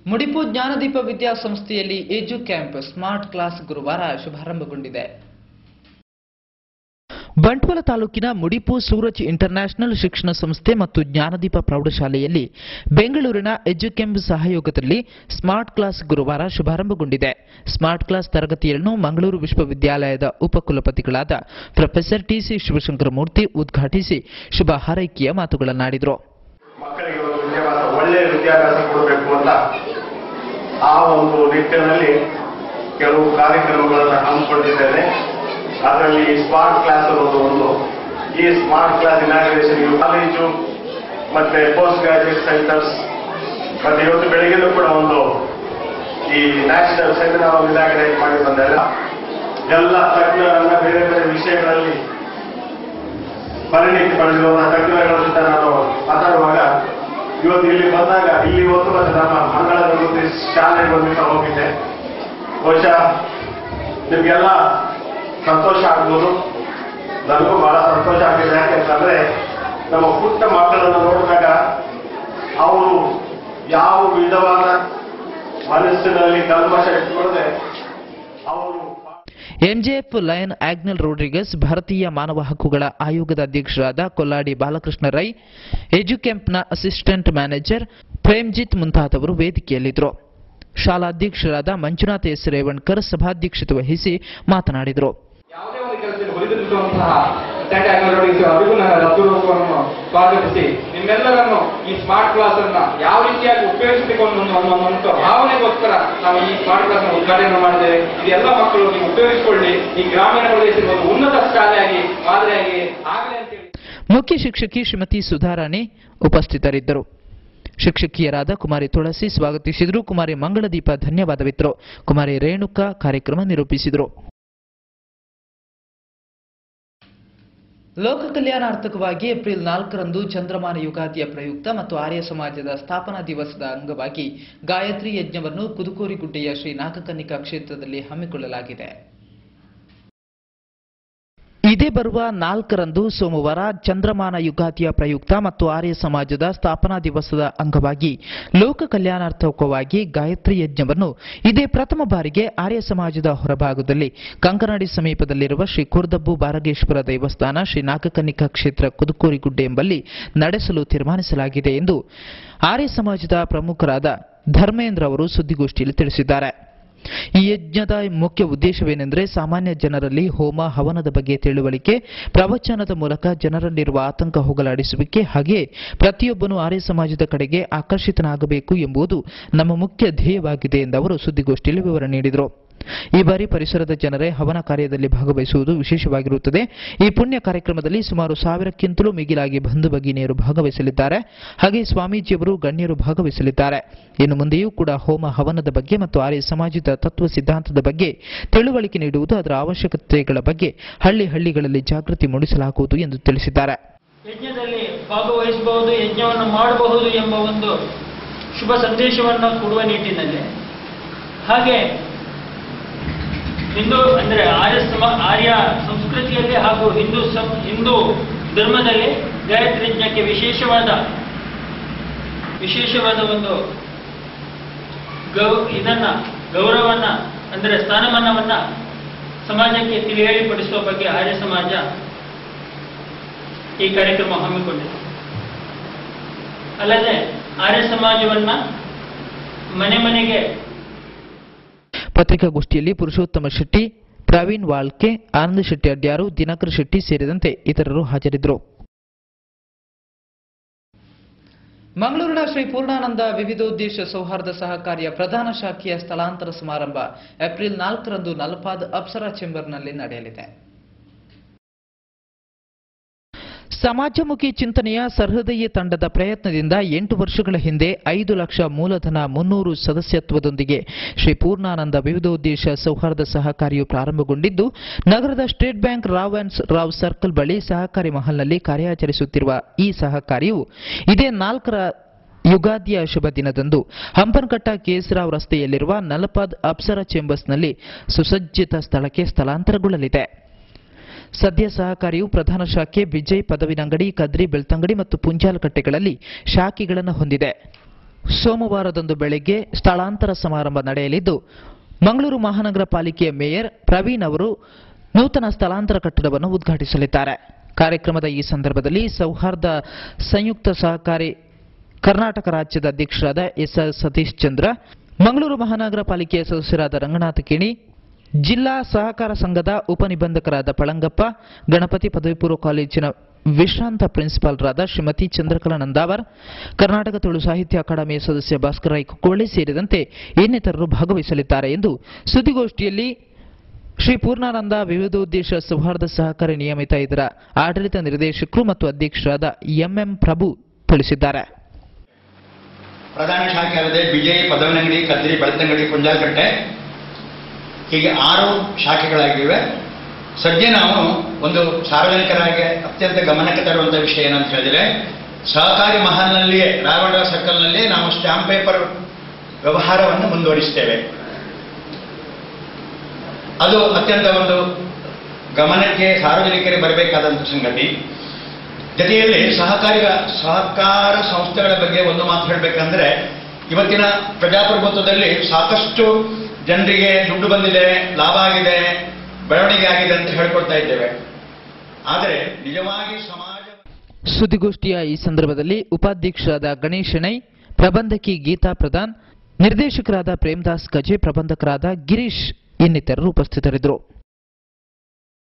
ಮುಡಿಪು ಜ್ಞಾನದೀಪ ವಿದ್ಯಾಸಂಸ್ಥೆಯಲ್ಲಿ Edu Camp smart class ಗುರುವಾರ ಶುಭಾರಂಭಗೊಂಡಿದೆ. ಬಂಟ್ವಾಳ ತಾಲೂಕಿನ ಮುಡಿಪು ಸೂರಜ್ ಇಂಟರ್ನ್ಯಾಷನಲ್ ಶಿಕ್ಷಣ ಸಂಸ್ಥೆ ಮತ್ತು ಜ್ಞಾನದೀಪ ಪ್ರೌಢಶಾಲೆಯಲ್ಲಿ ಬೆಂಗಳೂರಿನ ಎಜು ಕ್ಯಾಂಪ್ ಸಹಯೋಗದಲ್ಲಿ ಸ್ಮಾರ್ಟ್ ಕ್ಲಾಸ್ ಗುರುವಾರ ಶುಭಾರಂಭಗೊಂಡಿದೆ. ಸ್ಮಾರ್ಟ್ ಕ್ಲಾಸ್ ತರಗತಿಯನ್ನು ಮಂಗಳೂರು ವಿಶ್ವವಿದ್ಯಾಲಯದ ಉಪಕುಲಪತಿಗಳಾದ ಪ್ರೊಫೆಸರ್ ಟಿಸಿ ಶಿವಶಂಕರಮೂರ್ತಿ ಉದ್ಘಾಟಿಸಿ ಶುಭ ಹಾರೈಕೆಯ ಮಾತುಗಳನ್ನಾಡಿದರು. ಮಕ್ಕಳಿಗೆ ಒಳ್ಳೆಯ ವಿದ್ಯಾಭ್ಯಾಸ ಕೊಡಬೇಕು ಅಂತ ಆ ಒಂದು ನಿಟ್ಟಿನಲ್ಲಿ ಕೆಲವು ಕಾರ್ಯಕ್ರಮಗಳನ್ನು ಹಮ್ಮಿಕೊಂಡಿದ್ದೇನೆ. ಅದರಲ್ಲಿ ಸ್ಮಾರ್ಟ್ ಕ್ಲಾಸ್ ಅನ್ನೋದು ಒಂದು. ಈ ಸ್ಮಾರ್ಟ್ ಕ್ಲಾಸ್ ಇನಾಗ್ರೇಷನ್ ಕಾಲೇಜು ಮತ್ತೆ ಪೋಸ್ಟ್ ಗ್ರಾಜುಯೇಟ್ ಸೆಂಟರ್ಸ್ ಮತ್ತೆ ಇವತ್ತು ಬೆಳಗ್ಗೆನೂ ಕೂಡ ಒಂದು ಈ ನ್ಯಾಷನಲ್ ಸೆಮಿನಾರ್ ಇನಾಗ್ರೇಟ್ ಮಾಡಿ ಬಂದೆಲ್ಲ ಎಲ್ಲ ತಜ್ಞರನ್ನ ಬೇರೆ ಬೇರೆ ವಿಷಯಗಳಲ್ಲಿ ಪರಿಣಿತಿ ಪಡೆದಿರುವ ತಜ್ಞರುಗಳ ಜೊತೆ ನಾನು ಮಾತಾಡುವಾಗ ಇವತ್ತು ಇಲ್ಲಿ ಬಂದಾಗ ಇಲ್ಲಿ ಒಂದು ಮತ್ತೆ ನಮ್ಮ ಮಂಗಳದ ಶಾಲೆಗೆ ಬಂದಿದ್ದ ಹೋಗಿದ್ದೆ. ಬಹುಶಃ ನಿಮ್ಗೆಲ್ಲ ಸಂತೋಷ ಆಗ್ಬೋದು, ನನಗೂ ಬಹಳ ಸಂತೋಷ ಆಗಿದೆ. ಯಾಕೆಂತಂದ್ರೆ ನಮ್ಮ ಪುಟ್ಟ ಮಕ್ಕಳನ್ನು ನೋಡಿದಾಗ ಅವರು ಯಾವ ವಿಧವಾದ ಮನಸ್ಸಿನಲ್ಲಿ ಕಲ್ಮಶ ಇಟ್ಕೊಳ್ಳದೆ ಅವರು ಎಂಜೆಎಫ್ ಲಯನ್ ಆಗ್ನೆಲ್ ರೋಡ್ರಿಗಸ್, ಭಾರತೀಯ ಮಾನವ ಹಕ್ಕುಗಳ ಆಯೋಗದ ಅಧ್ಯಕ್ಷರಾದ ಕೊಲ್ಲಾಡಿ ಬಾಲಕೃಷ್ಣ ರೈ, ಎಜು ಕ್ಯಾಂಪ್ನ ಅಸಿಸ್ಟೆಂಟ್ ಮ್ಯಾನೇಜರ್ ಪ್ರೇಮ್ಜಿತ್ ಮುಂತಾದವರು ವೇದಿಕೆಯಲ್ಲಿದ್ದರು. ಶಾಲಾ ಅಧ್ಯಕ್ಷರಾದ ಮಂಜುನಾಥ್ ಎಸ್ ರೇವಣ್ಕರ್ ಸಭಾಧ್ಯಕ್ಷತೆ ವಹಿಸಿ ಮಾತನಾಡಿದರು. ಯಾವುದೇ ಒಂದು ಕೆಲಸದಲ್ಲಿ ಹೊಲಿದಿರುವಂತಹ ಅವರಿಗೂ ನನ್ನ ಹೃದಯಪೂರ್ವಕವನ್ನು ಸ್ವಾಗತಿಸಿ ನಿಮ್ಮೆಲ್ಲರನ್ನು ಈ ಸ್ಮಾರ್ಟ್ ಕ್ಲಾಸ್ ಅನ್ನ ಯಾವ ರೀತಿಯಾಗಿ ಉಪಯೋಗಿಸಿಕೊಂಡು ಅನ್ನುವಂಥ ಭಾವನೆಗೋಸ್ಕರ ನಾವು ಈ ಸ್ಮಾರ್ಟ್ ಕ್ಲಾಸ್ ಅನ್ನು ಉದ್ಘಾಟನೆ ಮಾಡಿದ್ದೇವೆ. ಇದೆಲ್ಲ ಮಕ್ಕಳು ನೀವು ಉಪಯೋಗಿಸಿಕೊಳ್ಳಿ, ಈ ಗ್ರಾಮೀಣ ಪ್ರದೇಶದ ಒಂದು ಉನ್ನತ ಶಾಲೆಯಾಗಿ ಮಾದರಿಯಾಗಿ ಆಗಲಿ ಅಂತೇಳಿ ಮುಖ್ಯ ಶಿಕ್ಷಕಿ ಶ್ರೀಮತಿ ಸುಧಾರಾಣಿ ಉಪಸ್ಥಿತರಿದ್ದರು. ಶಿಕ್ಷಕಿಯರಾದ ಕುಮಾರಿ ತುಳಸಿ ಸ್ವಾಗತಿಸಿದರು. ಕುಮಾರಿ ಮಂಗಳದೀಪ ಧನ್ಯವಾದವಿತ್ತರು. ಕುಮಾರಿ ರೇಣುಕಾ ಕಾರ್ಯಕ್ರಮ ನಿರೂಪಿಸಿದರು. ಲೋಕ ಕಲ್ಯಾಣಾರ್ಥಕವಾಗಿ ಏಪ್ರಿಲ್ 4ರಂದು ಚಂದ್ರಮಾನ ಯುಗಾದಿಯ ಪ್ರಯುಕ್ತ ಮತ್ತು ಆರ್ಯ ಸಮಾಜದ ಸ್ಥಾಪನಾ ದಿವಸದ ಅಂಗವಾಗಿ ಗಾಯತ್ರಿ ಯಜ್ಞವನ್ನು ಕುದುಕೋರಿಗುಡ್ಡೆಯ ಶ್ರೀ ನಾಗಕನ್ನಿಕಾ ಕ್ಷೇತ್ರದಲ್ಲಿ ಹಮ್ಮಿಕೊಳ್ಳಲಾಗಿದೆ. ಇದೇ ಬರುವ 4ರಂದು ಸೋಮವಾರ ಚಂದ್ರಮಾನ ಯುಗಾದಿಯ ಪ್ರಯುಕ್ತ ಮತ್ತು ಆರ್ಯ ಸಮಾಜದ ಸ್ಥಾಪನಾ ದಿವಸದ ಅಂಗವಾಗಿ ಲೋಕ ಕಲ್ಯಾಣಾರ್ಥಕವಾಗಿ ಗಾಯತ್ರಿ ಯಜ್ಞವನ್ನು ಇದೇ ಪ್ರಥಮ ಬಾರಿಗೆ ಆರ್ಯ ಸಮಾಜದ ಹೊರಭಾಗದಲ್ಲಿ ಕಂಕನಾಡಿ ಸಮೀಪದಲ್ಲಿರುವ ಶ್ರೀ ಕುರ್ದಬ್ಬು ಬಾರಗೇಶ್ವರ ದೇವಸ್ಥಾನ ಶ್ರೀ ನಾಗಕನ್ನಿಕಾ ಕ್ಷೇತ್ರ ಕುದುಕೋರಿಗುಡ್ಡೆ ಎಂಬಲ್ಲಿ ನಡೆಸಲು ತೀರ್ಮಾನಿಸಲಾಗಿದೆ ಎಂದು ಆರ್ಯ ಸಮಾಜದ ಪ್ರಮುಖರಾದ ಧರ್ಮೇಂದ್ರ ಅವರು ಸುದ್ದಿಗೋಷ್ಠಿಯಲ್ಲಿ ತಿಳಿಸಿದ್ದಾರೆ. ಈ ಯಜ್ಞದ ಮುಖ್ಯ ಉದ್ದೇಶವೇನೆಂದರೆ ಸಾಮಾನ್ಯ ಜನರಲ್ಲಿ ಹೋಮ ಹವನದ ಬಗ್ಗೆ ತಿಳುವಳಿಕೆ, ಪ್ರವಚನದ ಮೂಲಕ ಜನರಲ್ಲಿರುವ ಆತಂಕ ಹೋಗಲಾಡಿಸುವಿಕೆ, ಹಾಗೆಯೇ ಪ್ರತಿಯೊಬ್ಬನೂ ಆರ್ಯ ಸಮಾಜದ ಕಡೆಗೆ ಆಕರ್ಷಿತನಾಗಬೇಕು ಎಂಬುದು ನಮ್ಮ ಮುಖ್ಯ ಧ್ಯೇಯವಾಗಿದೆ ಎಂದು ಅವರು ಸುದ್ದಿಗೋಷ್ಠಿಯಲ್ಲಿ ವಿವರ ನೀಡಿದರು. ಈ ಬಾರಿ ಪರಿಸರದ ಜನರೇ ಹವನ ಕಾರ್ಯದಲ್ಲಿ ಭಾಗವಹಿಸುವುದು ವಿಶೇಷವಾಗಿರುತ್ತದೆ. ಈ ಪುಣ್ಯ ಕಾರ್ಯಕ್ರಮದಲ್ಲಿ ಸುಮಾರು 1000ಕ್ಕಿಂತಲೂ ಮಿಗಿಲಾಗಿ ಬಂಧು ಭಗಿನಿಯರು ಭಾಗವಹಿಸಲಿದ್ದಾರೆ. ಹಾಗೆ ಸ್ವಾಮೀಜಿಯವರು ಗಣ್ಯರು ಭಾಗವಹಿಸಲಿದ್ದಾರೆ. ಇನ್ನು ಮುಂದೆಯೂ ಕೂಡ ಹೋಮ ಹವನದ ಬಗ್ಗೆ ಮತ್ತು ಆರ್ಯ ಸಮಾಜದ ತತ್ವ ಸಿದ್ಧಾಂತದ ಬಗ್ಗೆ ತಿಳುವಳಿಕೆ ನೀಡುವುದು, ಅದರ ಅವಶ್ಯಕತೆಗಳ ಬಗ್ಗೆ ಹಳ್ಳಿಗಳಲ್ಲಿ ಜಾಗೃತಿ ಮೂಡಿಸಲಾಗುವುದು ಎಂದು ತಿಳಿಸಿದ್ದಾರೆ. ಯಜ್ಞದಲ್ಲಿ ಭಾಗವಹಿಸಬಹುದು, ಯಜ್ಞವನ್ನು ಮಾಡಬಹುದು ಎಂಬ ಒಂದು ಶುಭ ಸಂದೇಶವನ್ನು ಕೊಡುವ ನಿಟ್ಟಿನಲ್ಲಿ, ಹಾಗೆ ಹಿಂದೂ ಅಂದರೆ ಆರ್ಯ ಸಂಸ್ಕೃತಿಯಲ್ಲಿ ಹಾಗೂ ಹಿಂದೂ ಧರ್ಮದಲ್ಲಿ ಗಾಯತ್ರಿ ಯಜ್ಞಕ್ಕೆ ವಿಶೇಷವಾದ ಒಂದು ಗೌರವನ್ನ ಅಂದರೆ ಸ್ಥಾನಮಾನವನ್ನ ಸಮಾಜಕ್ಕೆ ತಿಳಿಪಡಿಸುವ ಬಗ್ಗೆ ಆರ್ಯ ಸಮಾಜ ಈ ಕಾರ್ಯಕ್ರಮ ಹಮ್ಮಿಕೊಂಡಿದೆ. ಅಲ್ಲದೆ ಆರ್ಯ ಸಮಾಜವನ್ನ ಮನೆ ಮನೆಗೆ ಪತ್ರಿಕಾಗೋಷ್ಠಿಯಲ್ಲಿ ಪುರುಷೋತ್ತಮ ಶೆಟ್ಟಿ, ಪ್ರವೀಣ್ ವಾಳ್ಕೆ, ಆನಂದ ಶೆಟ್ಟಿ ಅಡ್ಯಾರು, ದಿನಕರ್ ಶೆಟ್ಟಿ ಸೇರಿದಂತೆ ಇತರರು ಹಾಜರಿದ್ದರು. ಮಂಗಳೂರಿನ ಶ್ರೀ ಪೂರ್ಣಾನಂದ ವಿವಿಧೋದ್ದೇಶ ಸೌಹಾರ್ದ ಸಹಕಾರಿಯ ಪ್ರಧಾನ ಶಾಖೆಯ ಸ್ಥಳಾಂತರ ಸಮಾರಂಭ ಏಪ್ರಿಲ್ 4ರಂದು ನಲಪಾದ್ ಅಪ್ಸರಾ ಚೇಂಬರ್ನಲ್ಲಿ ನಡೆಯಲಿದೆ. ಸಮಾಜಮುಖಿ ಚಿಂತನೆಯ ಸಹೃದಯ ತಂಡದ ಪ್ರಯತ್ನದಿಂದ 8 ವರ್ಷಗಳ ಹಿಂದೆ 5 ಲಕ್ಷ ಮೂಲಧನ 300 ಸದಸ್ಯತ್ವದೊಂದಿಗೆ ಶ್ರೀ ಪೂರ್ಣಾನಂದ ವಿವಿಧೋದ್ದೇಶ ಸೌಹಾರ್ದ ಸಹಕಾರಿಯು ಪ್ರಾರಂಭಗೊಂಡಿದ್ದು, ನಗರದ ಸ್ಟೇಟ್ ಬ್ಯಾಂಕ್ ರಾವ್ ಸರ್ಕಲ್ ಬಳಿ ಸಹಕಾರಿ ಮಹಲ್ನಲ್ಲಿ ಕಾರ್ಯಾಚರಿಸುತ್ತಿರುವ ಈ ಸಹಕಾರಿಯು ಇದೇ 4ರ ಯುಗಾದಿಯ ಶುಭ ದಿನದಂದು ಹಂಪನಕಟ್ಟ ಕೆಎಸ್ರಾವ್ ರಸ್ತೆಯಲ್ಲಿರುವ ನಲಪಾದ್ ಅಪ್ಸರಾ ಚೇಂಬರ್ಸ್ನಲ್ಲಿ ಸುಸಜ್ಜಿತ ಸ್ಥಳಕ್ಕೆ ಸ್ಥಳಾಂತರಗೊಳ್ಳಲಿದೆ. ಸದ್ಯ ಸಹಕಾರಿಯು ಪ್ರಧಾನ ಶಾಖೆ ಬಿಜೈ ಪದವಿನಂಗಡಿ, ಕದ್ರಿ, ಬೆಳ್ತಂಗಡಿ ಮತ್ತು ಪುಂಜಾಲಕಟ್ಟೆಗಳಲ್ಲಿ ಶಾಖೆಗಳನ್ನು ಹೊಂದಿದೆ. ಸೋಮವಾರದಂದು ಬೆಳಗ್ಗೆ ಸ್ಥಳಾಂತರ ಸಮಾರಂಭ ನಡೆಯಲಿದ್ದು ಮಂಗಳೂರು ಮಹಾನಗರ ಪಾಲಿಕೆಯ ಮೇಯರ್ ಪ್ರವೀಣ್ ಅವರು ನೂತನ ಸ್ಥಳಾಂತರ ಕಟ್ಟಡವನ್ನು ಉದ್ಘಾಟಿಸಲಿದ್ದಾರೆ. ಕಾರ್ಯಕ್ರಮದ ಈ ಸಂದರ್ಭದಲ್ಲಿ ಸೌಹಾರ್ದ ಸಂಯುಕ್ತ ಸಹಕಾರಿ ಕರ್ನಾಟಕ ರಾಜ್ಯದ ಅಧ್ಯಕ್ಷರಾದ ಎಸ್ಆರ್ ಸತೀಶ್ ಚಂದ್ರ, ಮಂಗಳೂರು ಮಹಾನಗರ ಪಾಲಿಕೆಯ ಸದಸ್ಯರಾದ ರಂಗನಾಥ ಕಿಣಿ, ಜಿಲ್ಲಾ ಸಹಕಾರ ಸಂಘದ ಉಪನಿಬಂಧಕರಾದ ಪಳಂಗಪ್ಪ, ಗಣಪತಿ ಪದವಿ ಪೂರ್ವ ಕಾಲೇಜಿನ ವಿಶ್ರಾಂತ ಪ್ರಿನ್ಸಿಪಾಲ್ರಾದ ಶ್ರೀಮತಿ ಚಂದ್ರಕಲಾ ನಂದಾವರ್, ಕರ್ನಾಟಕ ತುಳು ಸಾಹಿತ್ಯ ಅಕಾಡೆಮಿಯ ಸದಸ್ಯ ಭಾಸ್ಕರ ರೈ ಕುಕ್ಕೋಳಿ ಸೇರಿದಂತೆ ಇನ್ನಿತರರು ಭಾಗವಹಿಸಲಿದ್ದಾರೆ ಎಂದು ಸುದ್ದಿಗೋಷ್ಠಿಯಲ್ಲಿ ಶ್ರೀ ಪೂರ್ಣಾನಂದ ವಿವಿಧೋದ್ದೇಶ ಸೌಹಾರ್ದ ಸಹಕಾರಿ ನಿಯಮಿತ ಇದರ ಆಡಳಿತ ನಿರ್ದೇಶಕರು ಮತ್ತು ಅಧ್ಯಕ್ಷರಾದ ಎಂಎಂ ಪ್ರಭು ತಿಳಿಸಿದ್ದಾರೆ. ಪ್ರಧಾನ ಶಾಖೆ ಅಲ್ಲದೆ ಬಿಜೈ, ಪದವನಂಗಡಿ, ಕದ್ರಿ, ಬೆಳ್ತಂಗಡಿ, ಕುಂಜಾಲಕಟ್ಟೆ ಹೀಗೆ 6 ಶಾಖೆಗಳಾಗಿವೆ. ಸದ್ಯ ನಾವು ಒಂದು ಸಾರ್ವಜನಿಕರಾಗಿ ಅತ್ಯಂತ ಗಮನಕ್ಕೆ ತರುವಂತಹ ವಿಷಯ ಏನಂತ ಹೇಳಿದ್ರೆ, ಸಹಕಾರಿ ಮಹಲ್ನಲ್ಲಿಯೇ ರಾಯವಾಡ ಸರ್ಕಲ್ನಲ್ಲಿಯೇ ನಾವು ಸ್ಟಾಂಪ್ ಪೇಪರ್ ವ್ಯವಹಾರವನ್ನು ಮುಂದುವರಿಸ್ತೇವೆ. ಅದು ಅತ್ಯಂತ ಒಂದು ಗಮನಕ್ಕೆ ಸಾರ್ವಜನಿಕರಿಗೆ ಬರಬೇಕಾದಂಥ ಸಂಗತಿ. ಜೊತೆಯಲ್ಲಿ ಸಹಕಾರ ಸಂಸ್ಥೆಗಳ ಬಗ್ಗೆ ಒಂದು ಮಾತು ಹೇಳಬೇಕಂದ್ರೆ, ಇವತ್ತಿನ ಪ್ರಜಾಪ್ರಭುತ್ವದಲ್ಲಿ ಸಾಕಷ್ಟು ಜನರಿಗೆ ದುಡ್ಡು ಬಂದಿದೆ, ಲಾಭ ಆಗಿದೆ, ಬೆಳವಣಿಗೆ ಆಗಿದೆ ಅಂತ ಹೇಳ್ಕೊಳ್ತಾ ಇದ್ದೇವೆ. ಆದರೆ ನಿಜವಾಗಿ ಸಮಾಜ. ಸುದ್ದಿಗೋಷ್ಠಿಯ ಈ ಸಂದರ್ಭದಲ್ಲಿ ಉಪಾಧ್ಯಕ್ಷರಾದ ಗಣೇಶ್ ಶೆಣೈ, ಪ್ರಬಂಧಕಿ ಗೀತಾ ಪ್ರಧಾನ್, ನಿರ್ದೇಶಕರಾದ ಪ್ರೇಮದಾಸ್ ಗಜೆ, ಪ್ರಬಂಧಕರಾದ ಗಿರೀಶ್ ಇನ್ನಿತರರು ಉಪಸ್ಥಿತರಿದ್ದರು.